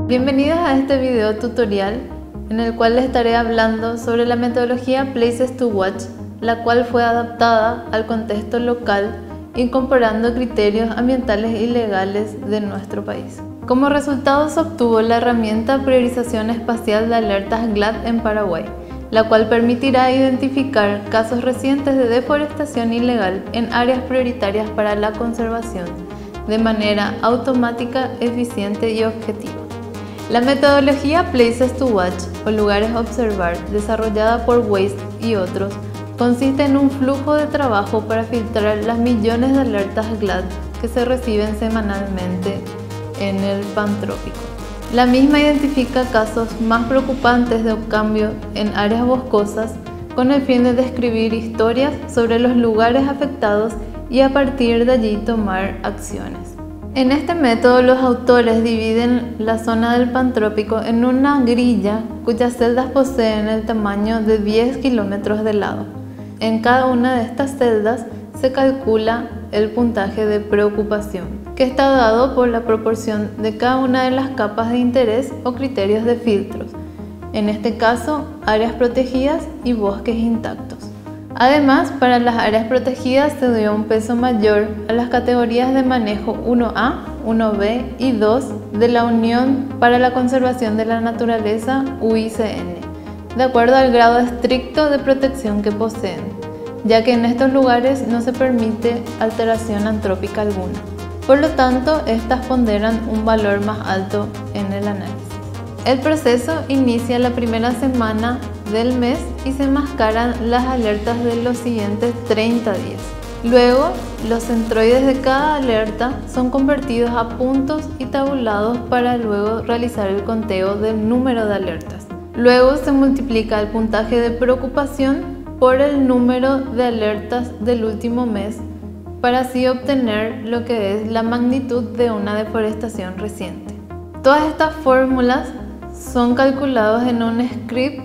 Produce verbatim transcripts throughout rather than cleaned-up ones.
Bienvenidos a este video tutorial en el cual les estaré hablando sobre la metodología Places to Watch, la cual fue adaptada al contexto local incorporando criterios ambientales y legales de nuestro país. Como resultado se obtuvo la herramienta Priorización Espacial de Alertas GLAD en Paraguay, la cual permitirá identificar casos recientes de deforestación ilegal en áreas prioritarias para la conservación de manera automática, eficiente y objetiva. La metodología Places to Watch o lugares a observar, desarrollada por Waste y otros, consiste en un flujo de trabajo para filtrar las millones de alertas GLAD que se reciben semanalmente en el Pantrópico. La misma identifica casos más preocupantes de cambio en áreas boscosas con el fin de describir historias sobre los lugares afectados y a partir de allí tomar acciones. En este método los autores dividen la zona del Pantrópico en una grilla cuyas celdas poseen el tamaño de diez kilómetros de lado. En cada una de estas celdas se calcula el puntaje de preocupación, que está dado por la proporción de cada una de las capas de interés o criterios de filtros, en este caso áreas protegidas y bosques intactos. Además, para las áreas protegidas se dio un peso mayor a las categorías de manejo uno A, uno B y dos de la Unión para la Conservación de la Naturaleza U I C N, de acuerdo al grado estricto de protección que poseen, ya que en estos lugares no se permite alteración antrópica alguna. Por lo tanto, estas ponderan un valor más alto en el análisis. El proceso inicia la primera semana del mes y se enmascaran las alertas de los siguientes treinta días. Luego, los centroides de cada alerta son convertidos a puntos y tabulados para luego realizar el conteo del número de alertas. Luego se multiplica el puntaje de preocupación por el número de alertas del último mes para así obtener lo que es la magnitud de una deforestación reciente. Todas estas fórmulas son calculados en un script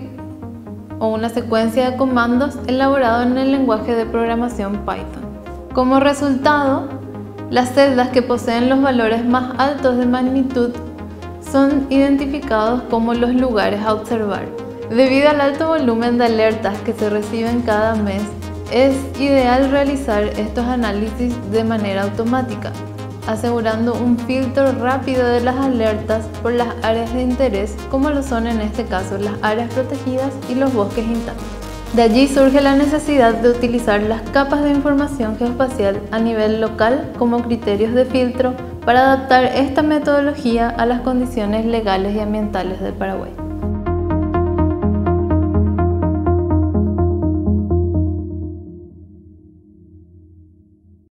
o una secuencia de comandos elaborado en el lenguaje de programación Python. Como resultado, las celdas que poseen los valores más altos de magnitud son identificados como los lugares a observar. Debido al alto volumen de alertas que se reciben cada mes, es ideal realizar estos análisis de manera automática, asegurando un filtro rápido de las alertas por las áreas de interés, como lo son en este caso las áreas protegidas y los bosques intactos. De allí surge la necesidad de utilizar las capas de información geoespacial a nivel local como criterios de filtro para adaptar esta metodología a las condiciones legales y ambientales del Paraguay.